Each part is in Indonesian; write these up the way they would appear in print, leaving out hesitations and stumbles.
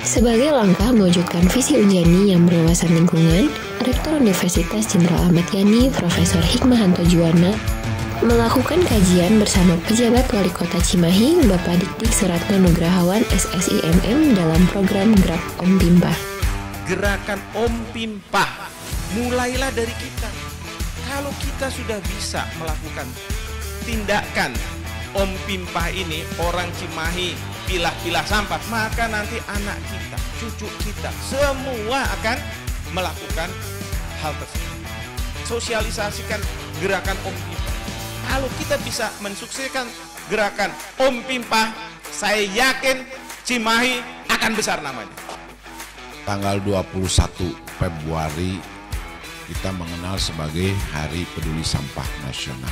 Sebagai langkah mewujudkan visi Unjani yang berwawasan lingkungan, Rektor Universitas Jenderal Ahmad Yani, Profesor Hikmahanto Juwana, melakukan kajian bersama pejabat Wali Kota Cimahi, Bapak Dikdik Suratno Nugrahawan SSIMM dalam program Gerak Om Pimpah. Gerakan Om Pimpah, mulailah dari kita. Kalau kita sudah bisa melakukan tindakan Om Pimpah ini, orang Cimahi pilah-pilah sampah, maka nanti anak kita, cucu kita, semua akan melakukan hal tersebut. Sosialisasikan gerakan Om Pimpah. Kalau kita bisa mensukseskan gerakan Om Pimpah, saya yakin Cimahi akan besar namanya. Tanggal 21 Februari kita mengenal sebagai Hari Peduli Sampah Nasional.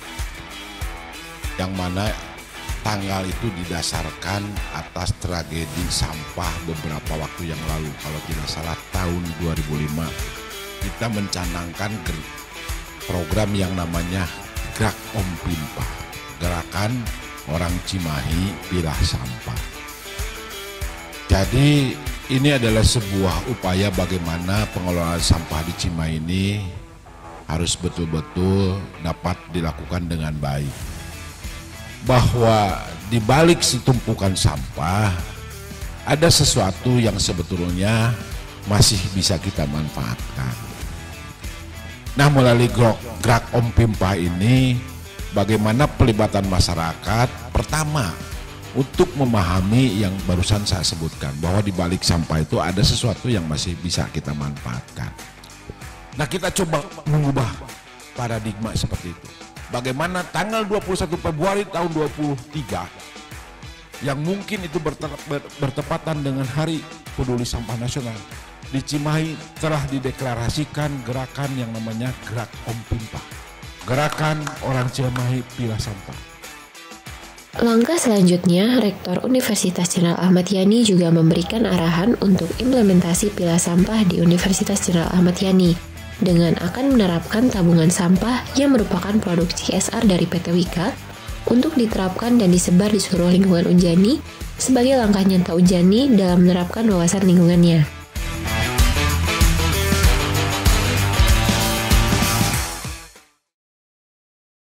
Yang mana tanggal itu didasarkan atas tragedi sampah beberapa waktu yang lalu. Kalau tidak salah tahun 2005 kita mencanangkan program yang namanya Gerak Om Pimpah, gerakan orang Cimahi pilah sampah. Jadi ini adalah sebuah upaya bagaimana pengelolaan sampah di Cimahi ini harus betul-betul dapat dilakukan dengan baik. Bahwa di balik setumpukan sampah ada sesuatu yang sebetulnya masih bisa kita manfaatkan. Nah, melalui Gerak Om Pimpah ini bagaimana pelibatan masyarakat pertama untuk memahami yang barusan saya sebutkan, bahwa di balik sampah itu ada sesuatu yang masih bisa kita manfaatkan. Nah, kita coba mengubah paradigma seperti itu. Bagaimana tanggal 21 Februari tahun 2023 yang mungkin itu bertepatan dengan Hari Peduli Sampah Nasional, di Cimahi telah dideklarasikan gerakan yang namanya Gerak Om Pimpah, gerakan orang Cimahi pilah sampah. Langkah selanjutnya, Rektor Universitas Jenderal Ahmad Yani juga memberikan arahan untuk implementasi pilah sampah di Universitas Jenderal Ahmad Yani dengan akan menerapkan tabungan sampah yang merupakan produk CSR dari PT Wika untuk diterapkan dan disebar di seluruh lingkungan Unjani sebagai langkah nyata Unjani dalam menerapkan wawasan lingkungannya.